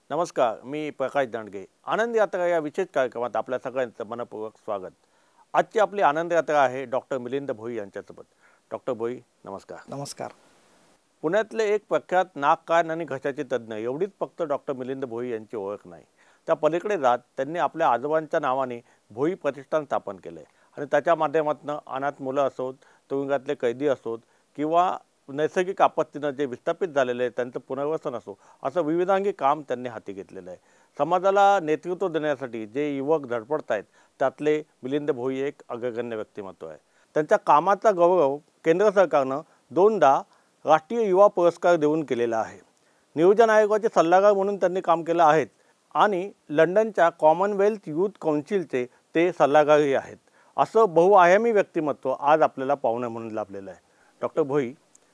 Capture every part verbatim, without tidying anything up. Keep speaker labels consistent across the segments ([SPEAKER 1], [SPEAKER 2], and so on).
[SPEAKER 1] नमस्कार, मी प्रकाश दांडगे. आनंद यात्रा या विशेष कार्यक्रमात आपल्या सगळ्यांचं मनपूर्वक स्वागत. आजची आपली आनंद यात्रा आहे डॉक्टर मिलिंद भोई यांच्यासोबत. डॉक्टर भोई, नमस्कार.
[SPEAKER 2] नमस्कार.
[SPEAKER 1] पुण्यातले एक प्रख्यात नाक कान आणि घशाचे तज्ज्ञ एवढीच फक्त डॉक्टर मिलिंद भोई यांची ओळख नाही. त्या पलीकडे जात त्यांनी आपल्या आजोबांच्या नावाने भोई प्रतिष्ठान स्थापन केले आणि त्याच्या माध्यमातून अनाथ मुलं असोत, तुरुंगातले कैदी असोत किंवा नैसर्गिक आपत्तीनं जे विस्थापित झालेले त्यांचं पुनर्वसन असो, असं विविधांगी काम त्यांनी हाती घेतलेलं आहे. समाजाला नेतृत्व देण्यासाठी जे युवक धडपडत आहेत त्यातले मिलिंद भोई एक अग्रगण्य व्यक्तिमत्व आहे. त्यांच्या कामाचा गौरव केंद्र सरकारनं दोनदा राष्ट्रीय युवा पुरस्कार देऊन केलेला आहे. नियोजन आयोगाचे सल्लागार म्हणून त्यांनी काम केलं आहे आणि लंडनच्या कॉमनवेल्थ युथ काउन्सिलचे ते सल्लागारही आहेत. असं बहुआयामी व्यक्तिमत्व आज आपल्याला पाहुणे म्हणून लाभलेलं आहे. डॉक्टर भोई,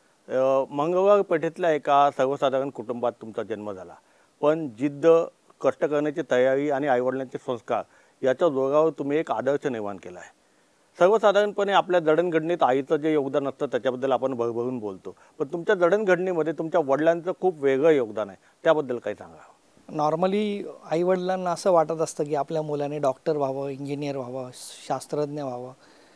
[SPEAKER 1] मंगळवार पेठेतल्या एका सर्वसाधारण कुटुंबात तुमचा जन्म झाला, पण जिद्द, कष्ट करण्याची तयारी आणि आईवडिलांचे संस्कार याच्या जोरावर तुम्ही एक आदर्श निर्माण केला आहे. सर्वसाधारणपणे आपल्या जडणघडणीत आईचं जे योगदान असतं त्याच्याबद्दल आपण भरभरून बोलतो, पण तुमच्या जडणघडणीमध्ये तुमच्या वडिलांचं खूप वेगळं योगदान आहे. त्याबद्दल काही सांगा.
[SPEAKER 2] नॉर्मली आईवडिलांना असं वाटत असतं की आपल्या मुलाने डॉक्टर व्हावं, इंजिनियर व्हावं, शास्त्रज्ञ व्हावं,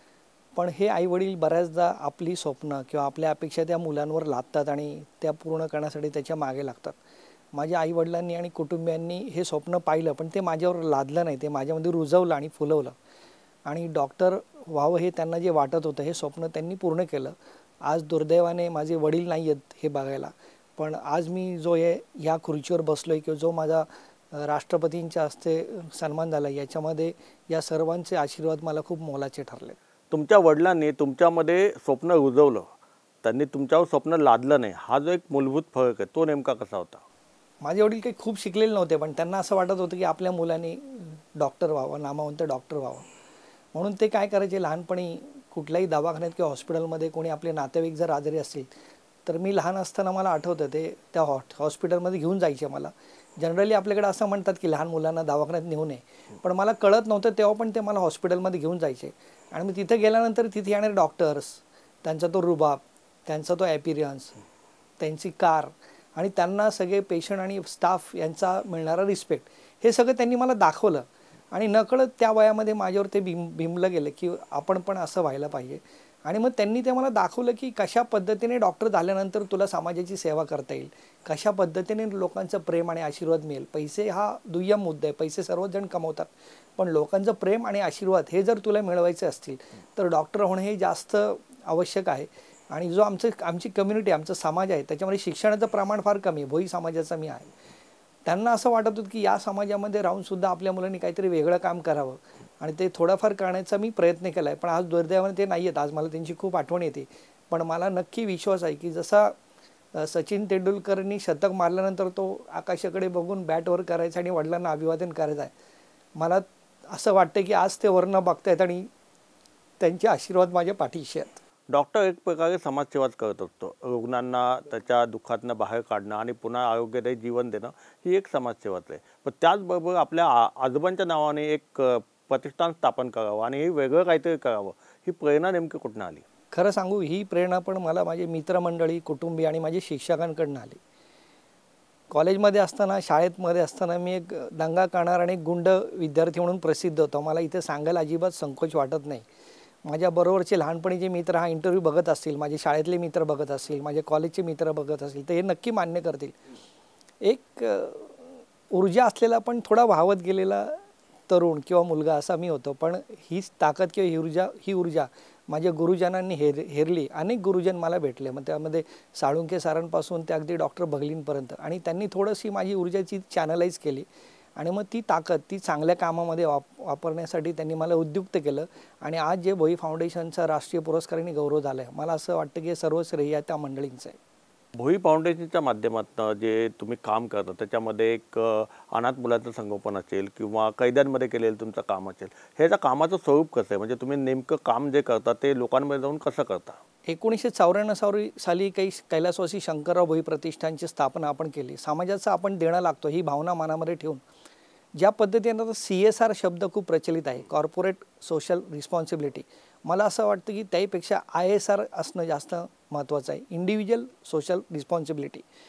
[SPEAKER 2] पण हे आईवडील बऱ्याचदा आपली स्वप्न किंवा आपल्या अपेक्षा त्या मुलांवर लादतात आणि त्या पूर्ण करण्यासाठी त्याच्या मागे लागतात. माझ्या आईवडिलांनी आणि कुटुंबियांनी हे स्वप्न पाहिलं, पण ते माझ्यावर लादलं नाही, ते माझ्यामध्ये रुजवलं आणि फुलवलं आणि डॉक्टर व्हावं हे त्यांना जे वाटत होतं हे स्वप्न त्यांनी पूर्ण केलं. आज दुर्दैवाने माझे वडील नाही आहेत हे बघायला, पण आज मी जो हे ह्या खुर्चीवर बसलो आहे किंवा जो माझा राष्ट्रपतींच्या हस्ते सन्मान झाला, याच्यामध्ये या सर्वांचे आशीर्वाद मला खूप मोलाचे ठरले.
[SPEAKER 1] तुमच्या वडिलांनी तुमच्यामध्ये स्वप्न रुजवलं, त्यांनी तुमच्यावर स्वप्न लादलं नाही, हा जो एक मूलभूत फरक आहे तो नेमका कसा होता?
[SPEAKER 2] माझे वडील काही खूप शिकलेले नव्हते, पण त्यांना असं वाटत होतं की आपल्या मुलांनी डॉक्टर व्हावं, नामवंत डॉक्टर व्हावं. म्हणून ते काय करायचे, लहानपणी कुठल्याही दवाखान्यात किंवा हॉस्पिटलमध्ये कोणी आपले नातेवाईक जर आजारी असतील तर मी लहान असताना मला आठवतं ते त्या हॉट हॉस्पिटलमध्ये घेऊन जायचे मला. जनरली आपल्याकडे असं म्हणतात की लहान मुलांना दवाखान्यात नेऊ नये, पण मला कळत नव्हतं तेव्हा पण ते मला हॉस्पिटलमध्ये घेऊन जायचे आणि मी तिथे गेल्यानंतर तिथे येणारे डॉक्टर्स, त्यांचा तो रुबाब, त्यांचा तो ॲपिरियन्स, त्यांची कार आणि त्यांना सगळे पेशंट आणि स्टाफ यांचा मिळणारा रिस्पेक्ट, हे सगळं त्यांनी मला दाखवलं आणि नकळत त्या वयामध्ये माझ्यावर ते बिम बिंबलं गेलं की आपण पण असं व्हायला पाहिजे. आणि मग त्यांनी ते मला दाखवलं की कशा पद्धतीने डॉक्टर झाल्यानंतर तुला समाजाची सेवा करता येईल, कशा पद्धतीने लोकांचं प्रेम आणि आशीर्वाद मिळेल. पैसे हा दुय्यम मुद्दा आहे, पैसे सर्वच जण कमवतात, पण लोकांचं प्रेम आणि आशीर्वाद हे जर तुला मिळवायचे असतील तर डॉक्टर होणं हे जास्त आवश्यक आहे. आणि जो आमचं आमची कम्युनिटी, आमचा समाज आहे त्याच्यामध्ये शिक्षणाचं प्रमाण फार कमी आहे. भोई समाजाचा मी आहे. त्यांना असं वाटत होतं की या समाजामध्ये राहूनसुद्धा आपल्या मुलांनी काहीतरी वेगळं काम करावं आणि ते थोडंफार करण्याचा मी प्रयत्न केला आहे. पण आज दुर्दैवाने ते नाही आहेत. आज मला त्यांची खूप आठवण येते, पण मला नक्की विश्वास आहे की जसा सचिन तेंडुलकरनी शतक मारल्यानंतर तो आकाशाकडे बघून बॅटवर करायचा आणि वडिलांना अभिवादन करायचं आहे, मला असं वाटतं की आज ते वर्ण बघतायत आणि त्यांचे आशीर्वाद माझ्या पाठीशी आहेत.
[SPEAKER 1] डॉक्टर एक प्रकारे समाजसेवाच करत असतो. रुग्णांना त्याच्या दुःखातनं बाहेर काढणं आणि पुन्हा आरोग्यदायी जीवन देणं ही एक समाजसेवाच आहे. पण त्याचबरोबर आपल्या आ आजोबांच्या नावाने एक प्रतिष्ठान स्थापन करावं आणि हे वेगळं काहीतरी करावं, ही प्रेरणा नेमकी कुठून आली?
[SPEAKER 2] खरं सांगू, ही प्रेरणा पण मला माझे मित्रमंडळी, कुटुंबीय आणि माझे शिक्षकांकडून आली. कॉलेजमध्ये असताना, शाळेमध्ये असताना मी एक दंगा करणारा आणि एक गुंड विद्यार्थी म्हणून प्रसिद्ध होतो. मला इथे सांगायला अजिबात संकोच वाटत नाही. माझ्या बरोबरचे लहानपणीचे मित्र हा इंटरव्ह्यू बघत असतील, माझे शाळेतले मित्र बघत असतील, माझे कॉलेजचे मित्र बघत असतील तर हे नक्की मान्य करतील. एक ऊर्जा असलेला पण थोडा वाहवत गेलेला तरुण किंवा मुलगा असा मी होतो, पण हीच ताकद किंवा ही ऊर्जा ही ऊर्जा माझ्या गुरुजनांनी हेर हेरली. अनेक गुरुजन मला भेटले, मग त्यामध्ये साळुंखे सरांपासून ते अगदी डॉक्टर बघलींपर्यंत, आणि त्यांनी थोडीशी माझी ऊर्जाची चॅनलाइज केली आणि मग ती ताकद ती चांगल्या कामामध्ये वाप वापरण्यासाठी त्यांनी मला उद्युक्त केलं. आणि आज जे भोई फाउंडेशनचा राष्ट्रीय पुरस्काराने गौरव झाला आहे, मला असं वाटतं की सर्व श्रेय त्या मंडळींचं आहे.
[SPEAKER 1] भोई फाउंडेशनच्या माध्यमातून जे तुम्ही काम करता त्याच्यामध्ये एक अनाथ मुलांचं संगोपन असेल किंवा कैद्यांमध्ये केलेलं तुमचं काम असेल, ह्याच्या कामाचं स्वरूप कसं आहे? म्हणजे तुम्ही नेमकं काम जे करता ते लोकांमध्ये जाऊन कसं करता?
[SPEAKER 2] एकोणीसशे चौऱ्याण्णव साली साली काही कैलासवासी शंकरराव भोई प्रतिष्ठानची स्थापना आपण केली. समाजाचं आपण देणं लागतो ही भावना मनामध्ये ठेवून ज्या पद्धतीने सी एस आर शब्द खूप प्रचलित आहे, कॉर्पोरेट सोशल रिस्पॉन्सिबिलिटी, मला असं वाटतं की त्याहीपेक्षा आय एस आर असणं जास्त महत्त्वाचं आहे, इंडिव्हिज्युअल सोशल रिस्पॉन्सिबिलिटी.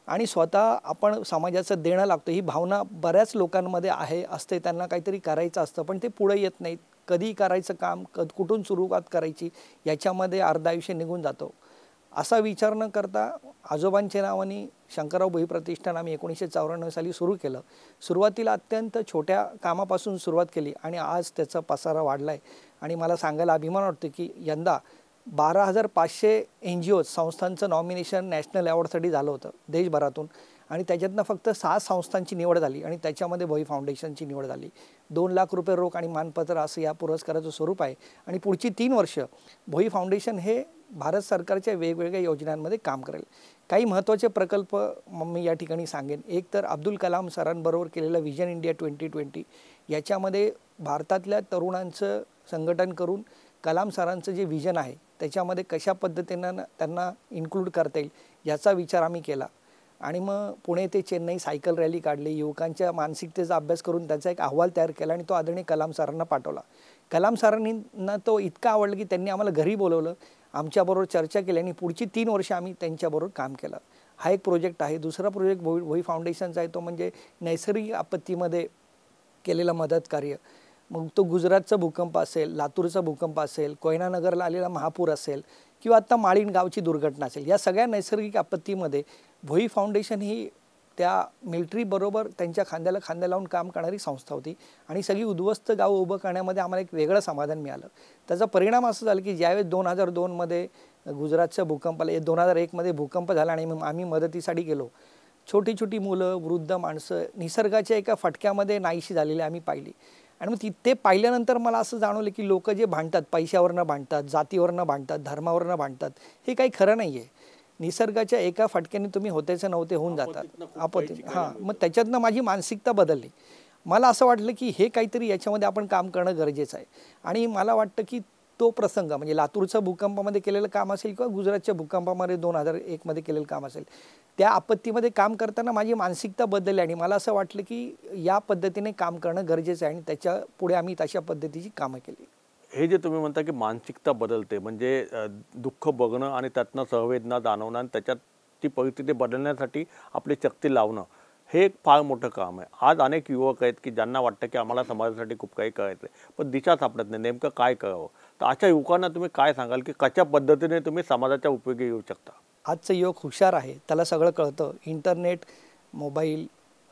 [SPEAKER 2] आणि स्वतः आपण समाजाचं देणं लागतो ही भावना बऱ्याच लोकांमध्ये आहे असते. त्यांना काहीतरी करायचं असतं पण ते पुढे येत नाहीत. कधी करायचं काम, कद कुठून सुरुवात करायची याच्यामध्ये अर्ध आयुष्य निघून जातो. असा विचार न करता आजोबांच्या नावाने शंकरराव भोई प्रतिष्ठान आम्ही एकोणीसशे चौऱ्याण्णव साली सुरू केलं. सुरुवातीला अत्यंत छोट्या कामापासून सुरुवात केली आणि आज त्याचा पसारा वाढला आहे. आणि मला सांगायला अभिमान वाटतो की यंदा बारा हजार पाचशे एन जी ओज संस्थांचं नॉमिनेशन नॅशनल अवॉर्डसाठी झालं होतं देशभरातून आणि त्याच्यातनं फक्त सहा संस्थांची निवड झाली आणि त्याच्यामध्ये भोई फाउंडेशनची निवड झाली. दोन लाख रुपये रोख आणि मानपत्र असं या पुरस्काराचं स्वरूप आहे. आणि पुढची तीन वर्ष भोई फाउंडेशन हे भारत सरकारच्या वेगवेगळ्या योजनांमध्ये काम करेल. काही महत्त्वाचे प्रकल्प मी या ठिकाणी सांगेन. एक तर अब्दुल कलाम सरांबरोबर केलेलं विजन इंडिया ट्वेंटी ट्वेंटी याच्यामध्ये भारतातल्या तरुणांचं संघटन करून कलाम सरांचं जे विजन आहे त्याच्यामध्ये कशा पद्धतीनं त्यांना इन्क्लूड करता येईल याचा विचार आम्ही केला. आणि मग पुणे ते चेन्नई सायकल रॅली काढली. युवकांच्या मानसिकतेचा अभ्यास करून त्याचा एक अहवाल तयार केला आणि तो आदरणीय कलाम सरांना पाठवला. कलाम सरांना तो इतका आवडला की त्यांनी आम्हाला घरी बोलवलं, आमच्याबरोबर चर्चा केली आणि पुढची तीन वर्ष आम्ही त्यांच्याबरोबर काम केलं. हा एक प्रोजेक्ट आहे. दुसरा प्रोजेक्ट भोई भोई फाउंडेशनचा आहे तो म्हणजे नैसर्गिक आपत्तीमध्ये केलेलं मदत कार्य. मग तो गुजरातचा भूकंप असेल, लातूरचा भूकंप असेल, कोयना नगरला आलेला महापूर असेल किंवा आता माळीण गावची दुर्घटना असेल, या सगळ्या नैसर्गिक आपत्तीमध्ये भोई फाउंडेशन ही त्या मिलिटरीबरोबर त्यांच्या खांद्याला खांदा लावून काम करणारी संस्था होती. आणि सगळी उद्ध्वस्त गावं उभं करण्यामध्ये आम्हाला एक वेगळं समाधान मिळालं. त्याचा परिणाम असं झाला की ज्यावेळेस दोन हजार दोनमध्ये गुजरातच्या भूकंपाला दोन हजार एकमध्ये भूकंप झाला आणि आम्ही मदतीसाठी गेलो. छोटी छोटी मुलं, वृद्ध माणसं निसर्गाच्या एका फटक्यामध्ये नाहीशी झालेली आम्ही पाहिली. आणि मग ते पाहिल्यानंतर मला असं जाणवलं की लोक जे भांडतात, पैशावरनं भांडतात, जातीवरनं भांडतात, धर्मावरनं भांडतात, हे काही खरं नाही आहे. निसर्गाच्या एका फटक्याने तुम्ही होतेच नव्हते होऊन जातात आपत्ती. हां, मग त्याच्यातनं माझी मानसिकता बदलली. मला असं वाटलं की हे काहीतरी याच्यामध्ये आपण काम करणं गरजेचं आहे. आणि मला वाटतं की तो प्रसंग म्हणजे लातूरच्या भूकंपामध्ये केलेलं काम असेल किंवा गुजरातच्या भूकंपामध्ये दोन हजार एकमध्ये केलेलं काम असेल, त्या आपत्तीमध्ये काम करताना माझी मानसिकता बदलली आणि मला असं वाटलं की या पद्धतीने काम करणं गरजेचं आहे आणि त्याच्या पुढे आम्ही तशा पद्धतीची कामं केली.
[SPEAKER 1] हे जे तुम्ही म्हणता की मानसिकता बदलते म्हणजे दुःख बघणं आणि त्यातनं सहवेदना जाणवणं आणि त्याच्यात ती परिस्थिती बदलण्यासाठी आपली शक्ती लावणं, हे एक फार मोठं काम आहे. आज अनेक युवक आहेत की ज्यांना वाटतं की आम्हाला समाजासाठी खूप काही करायचं आहे पण दिशा सापडत नाही, नेमकं काय करावं. तर अशा युवकांना तुम्ही काय सांगाल की कशा पद्धतीने तुम्ही समाजाच्या उपयोगी येऊ शकता.
[SPEAKER 2] आजचं युवक हुशार आहे, त्याला सगळं कळतं. इंटरनेट, मोबाईल,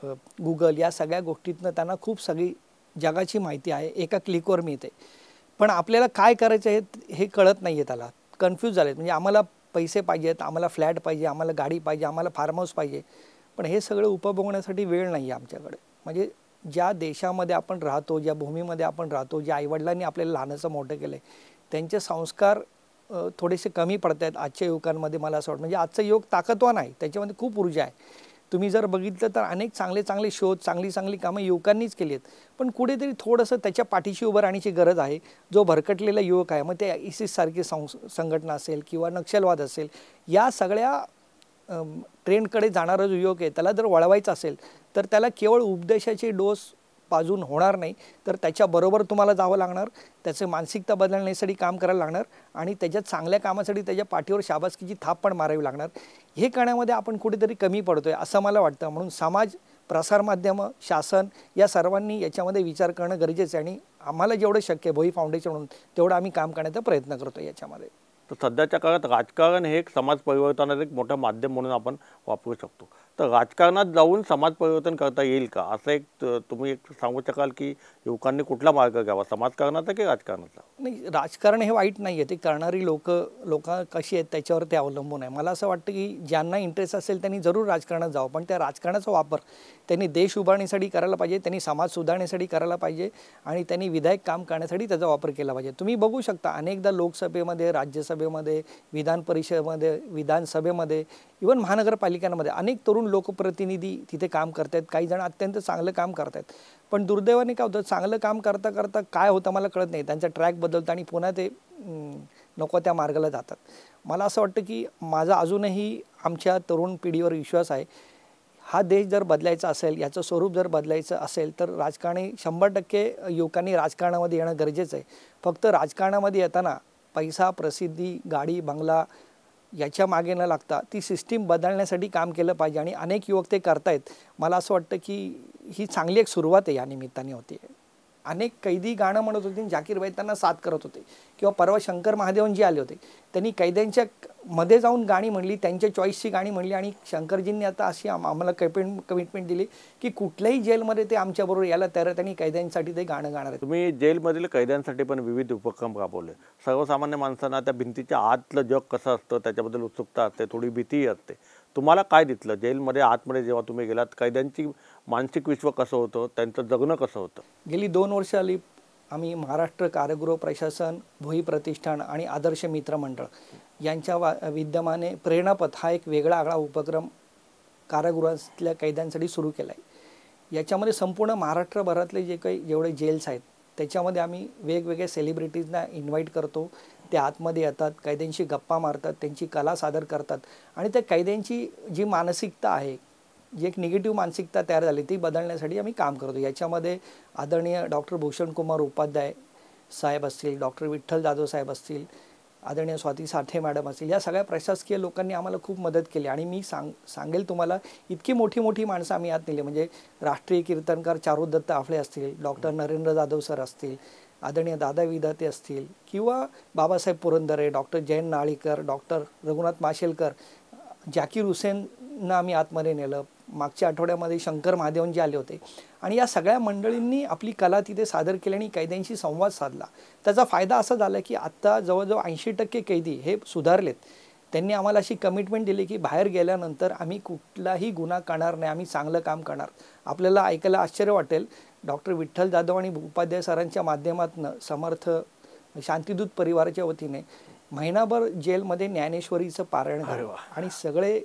[SPEAKER 2] गुगल या सगळ्या गोष्टीतनं त्यांना खूप सगळी जगाची माहिती आहे, एका क्लिकवर मिळते. पण आपल्याला काय करायचं आहे हे कळत नाही आहे. त्याला कन्फ्यूज झाले. म्हणजे आम्हाला पैसे पाहिजेत, आम्हाला फ्लॅट पाहिजे, आम्हाला गाडी पाहिजे, आम्हाला फार्म हाऊस पाहिजे, पण हे सगळं उपभोगण्यासाठी वेळ नाही आहे आमच्याकडे. म्हणजे ज्या देशामध्ये आपण राहतो, ज्या भूमीमध्ये आपण राहतो, ज्या आईवडिलांनी आपल्याला लहानाचं मोठं केलं आहे, त्यांचे संस्कार थोडेसे कमी पडत आहेत आजच्या युवकांमध्ये. मला असं वाटतं म्हणजे आजचं युवक ताकदवान आहे, त्याच्यामध्ये खूप ऊर्जा आहे. तुम्ही जर बघितलं तर अनेक चांगले चांगले शोध, चांगली चांगली कामं युवकांनीच केली आहेत. पण कुठेतरी थोडंसं त्याच्या पाठीशी उभं राहण्याची गरज आहे. जो भरकटलेला युवक आहे, मग ते इसिस सारखी संघटना असेल किंवा नक्षलवाद असेल, या सगळ्या ट्रेंडकडे जाणारा जो युवक आहे त्याला जर वळवायचं असेल तर त्याला केवळ उपदेशाचे डोस पाजून होणार नाही, तर त्याच्याबरोबर तुम्हाला जावं लागणार, त्याचं मानसिकता बदलण्यासाठी काम करायला लागणार आणि त्याच्या चांगल्या कामासाठी त्याच्या पाठीवर शाबासकीची थाप पण मारावी लागणार. हे करण्यामध्ये आपण कुठेतरी कमी पडतोय असं मला वाटतं. म्हणून समाज, प्रसारमाध्यमं, शासन या सर्वांनी याच्यामध्ये विचार करणं गरजेचं आहे आणि आम्हाला जेवढं शक्य आहे भोई फाउंडेशन म्हणून तेवढं आम्ही काम करण्याचा प्रयत्न करतो याच्यामध्ये.
[SPEAKER 1] तर सध्याच्या काळात राजकारण हे एक समाज परिवर्तनाचं एक मोठं माध्यम म्हणून आपण वापरू शकतो. तर राजकारणात जाऊन समाज परिवर्तन करता येईल का, असं एक तुम्ही एक सांगू शकाल की युवकांनी कुठला मार्ग घ्यावा, समाजकारणाचा की राजकारणाचा?
[SPEAKER 2] नाही, राजकारण हे वाईट नाही आहे. ते करणारी लोक लोक कशी आहेत त्याच्यावर ते अवलंबून आहे. मला असं वाटतं की ज्यांना इंटरेस्ट असेल त्यांनी जरूर राजकारणात जावं, पण त्या राजकारणाचा वापर त्यांनी देश उभारण्यासाठी करायला पाहिजे, त्यांनी समाज सुधारण्यासाठी करायला पाहिजे आणि त्यांनी विधायक काम करण्यासाठी त्याचा वापर केला पाहिजे. तुम्ही बघू शकता अनेकदा लोकसभेमध्ये, राज्यसभेमध्ये, विधान परिषदेमध्ये, विधानसभेमध्ये, इव्हन महानगरपालिकांमध्ये अनेक तरुण लोकप्रतिनिधी तिथे काम करत आहेत. काही जण अत्यंत चांगलं काम करत आहेत. पण दुर्दैवाने काय होतं, चांगलं काम करता करता काय होतं मला कळत नाही, त्यांचा ट्रॅक बदलतं आणि पुन्हा ते नको त्या मार्गाला जातात. मला असं वाटतं की माझा अजूनही आमच्या तरुण पिढीवर विश्वास आहे. हा देश जर बदलायचा असेल, याचं स्वरूप जर बदलायचं असेल तर राजकारणी शंभर टक्के युवकांनी राजकारणामध्ये येणं गरजेचं आहे. फक्त राजकारणामध्ये येताना पैसा, प्रसिद्धी, गाडी, बंगला याच्या मागे न लागता ती सिस्टीम बदलण्यासाठी काम केलं पाहिजे आणि अनेक युवक ते करतायत. मला असं वाटतं की ही चांगली एक सुरुवात आहे या निमित्ताने होती. अनेक कैदी गाणं म्हणत होते, जाकीरभाई त्यांना साथ करत होते. किंवा परवा शंकर महादेवन जी आले होते, त्यांनी कैद्यांच्या मध्ये जाऊन गाणी म्हणली, त्यांच्या चॉईसची गाणी म्हणली आणि शंकरजींनी आता अशी आम्हाला कमिटमेंट कमिटमेंट दिली की कुठल्याही जेलमध्ये ते आमच्याबरोबर यायला तयार, त्यांनी कैद्यांसाठी ते गाणं गाणार आहे.
[SPEAKER 1] तुम्ही जेलमधील कैद्यांसाठी पण विविध उपक्रम राबवले. सर्वसामान्य माणसांना त्या भिंतीच्या आतलं जग कसं असतं त्याच्याबद्दल उत्सुकता असते, थोडी भीतीही असते. तुम्हाला काय दिसलं जेलमध्ये आतमध्ये जेव्हा तुम्ही गेलात? कैद्यांची मानसिक विश्व कसं होतं, त्यांचं जगणं कसं होतं?
[SPEAKER 2] गेली दोन वर्ष आली आम्ही महाराष्ट्र कारागृह प्रशासन, भोई प्रतिष्ठान आणि आदर्श मित्र मंडळ यांच्या वा विद्यमाने प्रेरणापथ हा एक वेगळा आगळा उपक्रम कारागृहातल्या कैद्यांसाठी सुरू केला आहे. याच्यामध्ये संपूर्ण महाराष्ट्रभरातले जे काही जेवढे जेल्स आहेत त्याच्यामध्ये आम्ही वेगवेगळ्या सेलिब्रिटीजना इन्व्हाइट करतो. ते आतमध्ये येतात, कैद्यांशी गप्पा मारतात, त्यांची कला सादर करतात आणि त्या कैद्यांची जी मानसिकता आहे, जी एक निगेटिव्ह मानसिकता तयार झाली ती बदलण्यासाठी आम्ही काम करतो. याच्यामध्ये आदरणीय डॉक्टर भूषणकुमार उपाध्याय साहेब असतील, डॉक्टर विठ्ठल जाधव साहेब असतील, आदरणीय स्वाती साठे मॅडम असतील, या सगळ्या प्रशासकीय लोकांनी आम्हाला खूप मदत केली. आणि मी सांग सांगेल तुम्हाला इतकी मोठी मोठी माणसं आम्ही आत नेली. म्हणजे राष्ट्रीय कीर्तनकार चारुदत्त आफळे असतील, डॉक्टर नरेंद्र जाधव सर असतील, आदरणीय दादा विधाते असतील किंवा बाबासाहेब पुरंदरे, डॉक्टर जयंत नाळीकर, डॉक्टर रघुनाथ माशेलकर, जाकीर हुसेनना आम्ही आतमध्ये नेलं. मागच्या आठवड्यामध्ये शंकर महादेवन जे आले होते आणि या सगळ्या मंडळींनी आपली कला तिथे सादर केली आणि कैद्यांशी संवाद साधला. त्याचा फायदा असा झाला की आत्ता जवळजवळ ऐंशी टक्के कैदी हे सुधारलेत. त्यांनी आम्हाला अशी कमिटमेंट दिली की बाहेर गेल्यानंतर आम्ही कुठलाही गुन्हा करणार नाही, आम्ही चांगलं काम करणार. आपल्याला ऐकायला आश्चर्य वाटेल, डॉक्टर विठ्ठल जाधव आणि उपाध्याय सरांच्या माध्यमातून समर्थ शांतिदूत परिवाराच्या वतीने महिनाभर जेलमध्ये ज्ञानेश्वरीचं पारायण झालं आणि सगळे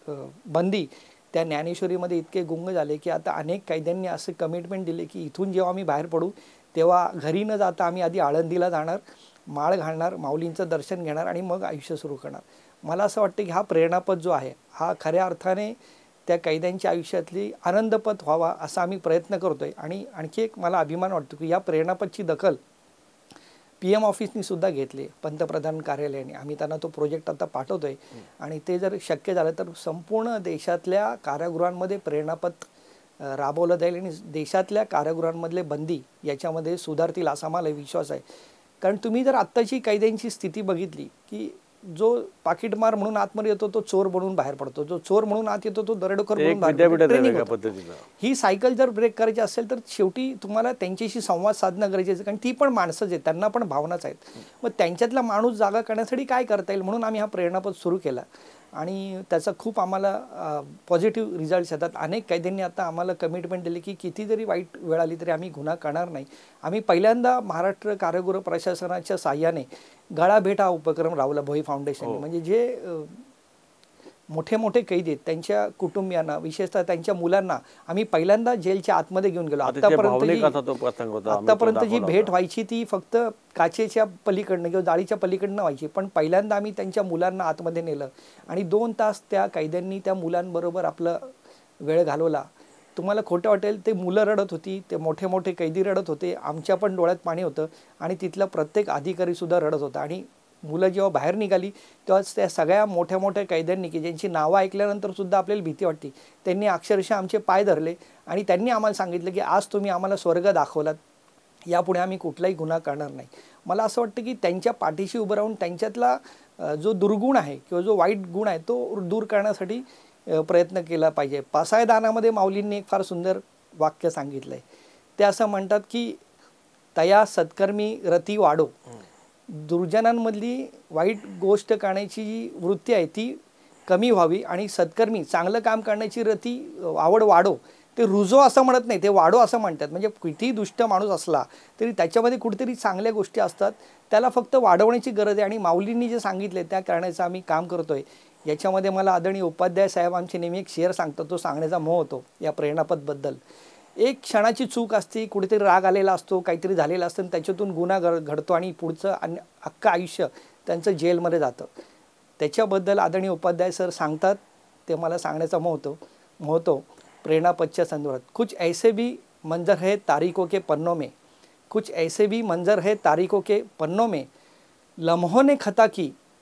[SPEAKER 2] बंदी त्या ज्ञानेश्वरीमध्ये इतके गुंग झाले की आता अनेक कैद्यांनी असं कमिटमेंट दिले की इथून जेव्हा आम्ही बाहेर पडू तेव्हा घरी न जाता आम्ही आधी आळंदीला जाणार, माळ घालणार, माऊलींचं दर्शन घेणार आणि मग आयुष्य सुरू करणार. मला असं वाटतं की हा प्रेरणापथ जो आहे हा खऱ्या अर्थाने त्या कैद्यांच्या आयुष्यातली आनंदपथ व्हावा असा आम्ही प्रयत्न करतोय. आणि आणखी एक मला अभिमान वाटतो की या प्रेरणापथची दखल पी एम ऑफिसनी सुद्धा घेतली, पंतप्रधान कार्यालयाने. आम्ही त्यांना तो प्रोजेक्ट आता पाठवतोय आणि ते जर शक्य झालं तर संपूर्ण देशातल्या कारागृहांमध्ये प्रेरणापथ राबवलं जाईल आणि देशातल्या कारागृहांमधले बंदी याच्यामध्ये सुधारतील असा मला विश्वास आहे. कारण तुम्ही जर आत्ताची कैद्यांची स्थिती बघितली की जो पाकिटमार म्हणून आतमध्ये येतो तो चोर म्हणून बाहेर पडतो, जो चोर म्हणून आत येतो तो दरोडेखोर म्हणून बाहेर पडतो. ही सायकल जर ब्रेक करायची असेल तर शेवटी तुम्हाला त्यांच्याशी संवाद साधणं गरजेचं, कारण ती पण माणसंच आहेत, त्यांना पण भावनाच आहेत. मग त्यांच्यातला माणूस जागा करण्यासाठी काय करता येईल म्हणून आम्ही हा प्रेरणापथ सुरू केला आणि त्याचा खूप आम्हाला पॉझिटिव्ह रिझल्ट्स येतात. अनेक कैद्यांनी आता आम्हाला कमिटमेंट दिली की किती जरी वाईट वेळ आली तरी आम्ही गुन्हा करणार नाही. आम्ही पहिल्यांदा महाराष्ट्र कारागृह प्रशासनाच्या साह्याने गळा भेट हा उपक्रम राबवला भोई फाउंडेशनने. म्हणजे जे मोठे मोठे कैदी आहेत त्यांच्या कुटुंबियांना, विशेषतः त्यांच्या मुलांना आम्ही पहिल्यांदा जेलच्या आतमध्ये घेऊन गेलो. आतापर्यंत आतापर्यंत जी भेट व्हायची ती फक्त काचेच्या पलीकडनं किंवा जाळीच्या पलीकडनं व्हायची, पण पहिल्यांदा आम्ही त्यांच्या मुलांना आतमध्ये नेलं आणि दोन तास त्या कैद्यांनी त्या मुलांबरोबर आपला वेळ घालवला. तुम्हाला खोटं वाटेल, ते मुलं रडत होती, ते मोठे मोठे कैदी रडत होते, आमच्या पण डोळ्यात पाणी होतं आणि तिथला प्रत्येक अधिकारीसुद्धा रडत होता. आणि मुलं जेव्हा बाहेर निघाली तेव्हाच त्या सगळ्या मोठ्या मोठ्या कैद्यांनी की ज्यांची नावं ऐकल्यानंतर सुद्धा आपल्याला भीती वाटते, त्यांनी अक्षरशः आमचे पाय धरले आणि त्यांनी आम्हाला सांगितलं की आज तुम्ही आम्हाला स्वर्ग दाखवलात, यापुढे आम्ही कुठलाही गुन्हा करणार नाही. मला असं वाटतं की त्यांच्या पाठीशी उभं राहून त्यांच्यातला जो दुर्गुण आहे किंवा जो वाईट गुण आहे तो दूर करण्यासाठी प्रयत्न केला पाहिजे. पासायदानामध्ये माऊलींनी एक फार सुंदर वाक्य सांगितलं आहे. ते असं म्हणतात की तया सत्कर्मी रती वाढो. दुर्जनांमधली वाईट गोष्ट करण्याची जी वृत्ती आहे ती कमी व्हावी आणि सत्कर्मी चांगलं काम करण्याची रती आवड वाढो. ते रुजो असं म्हणत नाही, ते वाढो असं म्हणतात. म्हणजे कितीही दुष्ट माणूस असला तरी त्याच्यामध्ये कुठेतरी चांगल्या गोष्टी असतात, त्याला फक्त वाढवण्याची गरज आहे. आणि माऊलींनी जे सांगितले त्या करण्याचं आम्ही काम करतोय. याच्यामध्ये मला आदरणीय उपाध्याय साहेब आमचे नेहमी एक शेअर सांगतात, तो सांगण्याचा मोह होतो या प्रेरणापथबद्दल. एक क्षणाची चूक असते, कुठेतरी राग आलेला असतो, काहीतरी झालेलं असतं, त्याच्यातून गुन्हा घडतो आणि पुढचं आणि अख्खं आयुष्य त्यांचं जेलमध्ये जातं. त्याच्याबद्दल आदरणीय उपाध्याय सर सांगतात, ते मला सांगण्याचा मोह होतो मोह होतो प्रेरणापथच्या संदर्भात. कुछ ऐसे भी मंजर है तारीखों के पन्नों में, कुछ ऐसे भी मंजर है तारीखों के पन्नों में, लम्हों ने खता की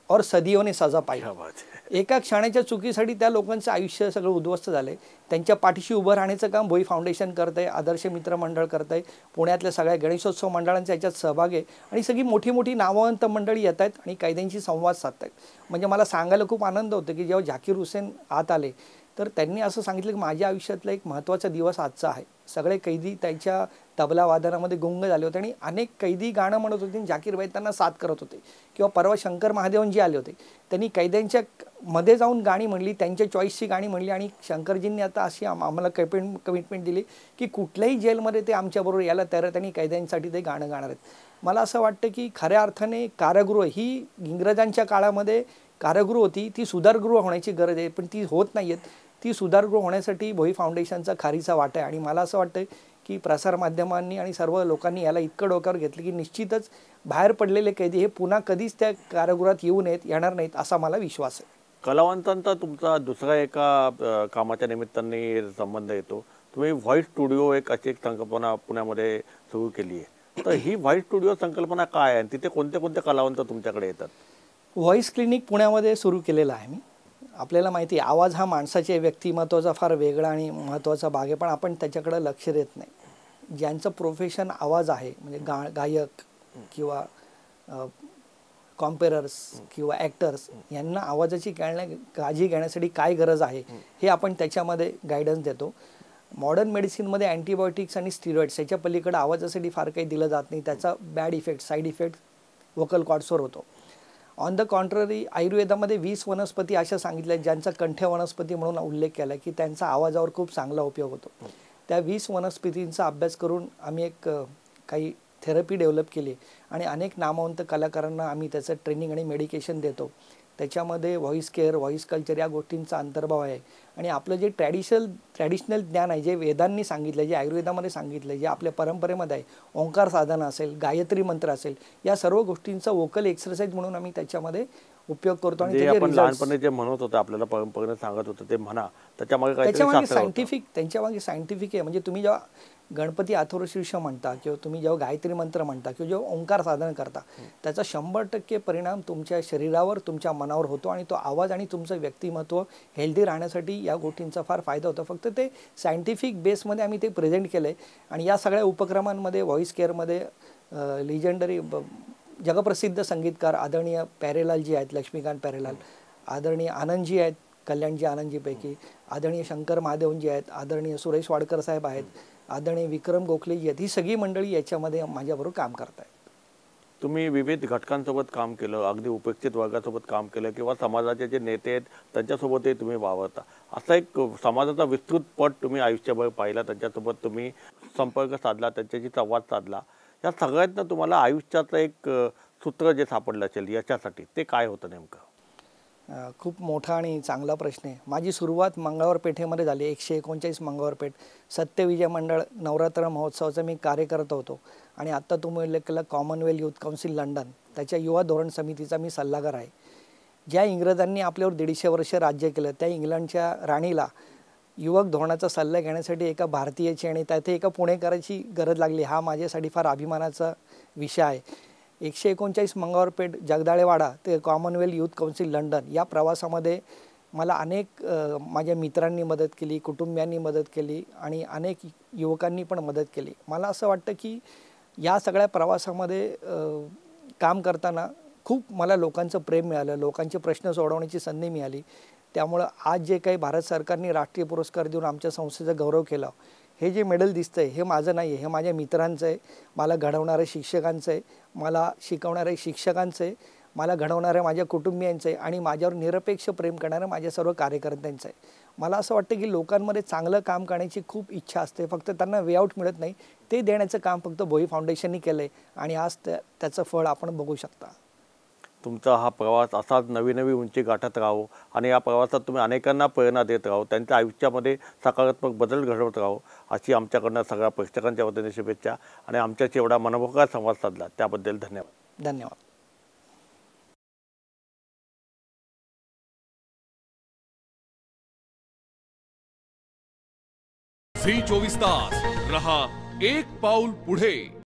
[SPEAKER 2] और सदियों ने सजा पाई.
[SPEAKER 1] क्या बात है.
[SPEAKER 2] एका क्षणाच्या चुकीसाठी त्या लोकांचं आयुष्य सगळं उद्ध्वस्त झालंय. त्यांच्या पाठीशी उभं राहण्याचं काम भोई फाउंडेशन करतंय, आदर्श मित्र मंडळ करतंय, पुण्यातल्या सगळ्या गणेशोत्सव मंडळांचा याच्यात सहभाग आहे आणि सगळी मोठी मोठी नामवंत मंडळी येत आहेत आणि कैद्यांशी संवाद साधत आहेत. म्हणजे मला सांगायला खूप आनंद होतो की जेव्हा झाकीर हुसेन आत आले तर त्यांनी असं सांगितलं की माझ्या आयुष्यातला एक महत्त्वाचा दिवस आजचा आहे. सगळे कैदी त्यांच्या तबला वादनामध्ये गुंग झाले होते आणि अनेक कैदी गाणं म्हणत होते आणि झाकीरभाई त्यांना साथ करत होते. किंवा परवा शंकर महादेवनजी आले होते, त्यांनी कैद्यांच्या मध्ये जाऊन गाणी म्हणली, त्यांच्या चॉईसची गाणी म्हणली आणि शंकरजींनी आता अशी आम आम्हाला कमिटमेंट कमिटमेंट दिली की कुठल्याही जेलमध्ये ते आमच्याबरोबर यायला तयार आहेत आणि कैद्यांसाठी ते गाणं गाणार आहेत. मला असं वाटतं की खऱ्या अर्थाने कारागृह ही इंग्रजांच्या काळामध्ये कारागृह होती, ती सुधारगृह होण्याची गरज आहे, पण ती होत नाही आहेत. ती सुधारगृह होण्यासाठी भोई फाउंडेशनचा खारीचा वाटा आहे आणि मला असं वाटतं की प्रसारमाध्यमांनी आणि सर्व लोकांनी याला इतकं डोक्यावर घेतलं की निश्चितच बाहेर पडलेले कैदी हे पुन्हा कधीच त्या कारागृहात येऊ नयेत, येणार नाहीत असा मला विश्वास आहे.
[SPEAKER 1] कलावंतांचा तुमचा दुसरा एका अ, कामाच्या निमित्ताने संबंध येतो. तुम्ही व्हॉइस स्टुडिओ एक अशी एक संकल्पना पुण्यामध्ये सुरू केली आहे. तर ही व्हॉइस स्टुडिओ संकल्पना काय आहे आणि तिथे कोणते कोणते कलावंत तुमच्याकडे येतात?
[SPEAKER 2] व्हॉइस क्लिनिक पुण्यामध्ये सुरू केलेलं आहे मी. आपल्याला माहिती आहे आवाज हा माणसाच्या व्यक्तिमत्वाचा फार वेगळा आणि महत्त्वाचा भाग आहे, पण आपण त्याच्याकडे लक्ष देत नाही. ज्यांचं प्रोफेशन आवाज आहे म्हणजे गा गायक किंवा कॉम्पेरर्स किंवा ॲक्टर्स यांना आवाजाची काळण्या काळजी घेण्यासाठी काय गरज आहे हे आपण त्याच्यामध्ये गायडन्स देतो. मॉडर्न मेडिसिनमध्ये अँटीबायोटिक्स आणि स्टिरॉइड्स याच्या पलीकडे आवाजासाठी फार काही दिलं जात नाही. त्याचा bad effect side effect vocal कॉर्ड्सवर होतो. ऑन द कॉन्ट्ररी आयुर्वेदामध्ये वीस वनस्पती अशा सांगितल्या ज्यांचा कंठ वनस्पती म्हणून उल्लेख केला की त्यांचा आवाजावर खूप चांगला उपयोग होतो. त्या वीस वनस्पतींचा अभ्यास करून आम्ही एक काही थेरपी डेव्हलप केली आणि अनेक नामवंत कलाकारांना आम्ही त्याचं ट्रेनिंग आणि मेडिकेशन देतो. त्याच्यामध्ये व्हॉइस केअर, व्हॉइस कल्चर या गोष्टींचा अंतर्भाव आहे आणि आपलं जे ट्रॅडिशनल ट्रॅडिशनल ज्ञान आहे, जे वेदांनी सांगितलं, जे आयुर्वेदामध्ये सांगितलं, जे आपल्या परंपरेमध्ये आहे, ओंकार साधना असेल, गायत्री मंत्र असेल, या सर्व गोष्टींचा वोकल एक्सरसाइज म्हणून आम्ही त्याच्यामध्ये उपयोग करतो. आणि
[SPEAKER 1] आपण लहानपणी जे म्हणत होते आपल्याला परंपरेने सांगत होतं ते म्हणा, त्याच्यामागे काहीतरी
[SPEAKER 2] त्याच्यामागे सायंटिफिक त्यांच्यामागे सायंटिफिक आहे. म्हणजे तुम्ही जेव्हा गणपती अथर्वशीर्ष म्हणता किंवा तुम्ही जेव्हा गायत्री मंत्र म्हणता किंवा जेव्हा ओंकार साधन करता त्याचा शंभर टक्के परिणाम तुमच्या शरीरावर, तुमच्या मनावर होतो आणि तो आवाज आणि तुमचं व्यक्तिमत्व हेल्दी राहण्यासाठी या गोष्टींचा फार फायदा होतो. फक्त ते सायंटिफिक बेसमध्ये आम्ही ते प्रेझेंट केलं आहे आणि या सगळ्या उपक्रमांमध्ये व्हॉइस केअरमध्ये लिजंडरी जगप्रसिद्ध संगीतकार आदरणीय प्यारेलालजी आहेत, लक्ष्मीकांत प्यारेलाल, आदरणीय आनंदजी आहेत, कल्याणजी आनंदजीपैकी, आदरणीय शंकर महादेवनजी आहेत, आदरणीय सुरेश वाडकर साहेब आहेत, आदरणीय विक्रम गोखलेजी आहेत. ही सगळी मंडळी याच्यामध्ये माझ्याबरोबर काम करत आहेत.
[SPEAKER 1] तुम्ही विविध घटकांसोबत काम केलं, अगदी उपेक्षित वर्गासोबत काम केलं किंवा समाजाचे जे नेते आहेत त्यांच्यासोबतही तुम्ही वावरता. असा एक समाजाचा विस्तृत पट तुम्ही आयुष्यभर पाहिला, त्यांच्यासोबत तुम्ही संपर्क साधला, त्यांच्याशी संवाद साधला. या सगळ्यांना तुम्हाला आयुष्याचं एक सूत्र जे सापडलं असेल याच्यासाठी ते काय होतं नेमकं?
[SPEAKER 2] खूप मोठा आणि चांगला प्रश्न आहे. माझी सुरुवात मंगळवार पेठेमध्ये झाली. एकशे एकोणचाळीस मंगळवार पेठ सत्यविजय मंडळ नवरात्र महोत्सवाचा मी कार्यकर्ता होतो आणि आत्ता तुम्ही उल्लेख केला कॉमनवेल्थ युथ काउन्सिल लंडन, त्याच्या युवा धोरण समितीचा मी सल्लागार आहे. ज्या इंग्रजांनी आपल्यावर दीडशे वर्ष राज्य केलं त्या इंग्लंडच्या राणीला युवक धोरणाचा सल्ला घेण्यासाठी एका भारतीयाची आणि त्याथे एका पुणेकराची गरज लागली. हा माझ्यासाठी फार अभिमानाचा विषय आहे. एकशे एकोणचाळीस मंगळवारपेठ जगदाळेवाडा ते कॉमनवेल्थ युथ काउन्सिल लंडन या प्रवासामध्ये मला अनेक माझ्या मित्रांनी मदत केली, कुटुंबियांनी मदत केली आणि अनेक युवकांनी पण मदत केली. मला असं वाटतं की या सगळ्या प्रवासामध्ये काम करताना खूप मला लोकांचं प्रेम मिळालं, लोकांचे प्रश्न सोडवण्याची संधी मिळाली. त्यामुळं आज जे काही भारत सरकारने राष्ट्रीय पुरस्कार देऊन आमच्या संस्थेचा गौरव केला, हे जे मेडल दिसतंय हे माझं नाही आहे, हे माझ्या मित्रांचं आहे, मला घडवणाऱ्या शिक्षकांचं आहे, मला शिकवणाऱ्या शिक्षकांचं आहे, मला घडवणाऱ्या माझ्या कुटुंबियांचं आहे आणि माझ्यावर निरपेक्ष प्रेम करणाऱ्या माझ्या सर्व कार्यकर्त्यांचं आहे. मला असं वाटतं की लोकांमध्ये चांगलं काम करण्याची खूप इच्छा असते, फक्त त्यांना वेआउट मिळत नाही. ते देण्याचं काम फक्त भोई फाउंडेशननी केलं आहे आणि आज त्या त्याचं फळ आपण बघू शकता.
[SPEAKER 1] तुमचा हा प्रवास असाच नवी नवी उंची गाठत राहो आणि या प्रवासात तुम्ही अनेकांना प्रेरणा देत राहो, त्यांच्या आयुष्यामध्ये सकारात्मक बदल घडवत राहो अशी आमच्याकडनं सगळ्या प्रेक्षकांच्या वतीने शुभेच्छा. आणि आमच्याशी एवढा मनमोकळा संवाद साधला त्याबद्दल धन्यवाद.
[SPEAKER 2] धन्यवाद.
[SPEAKER 3] झी चोवीस तास रहा एक पाऊल पुढे.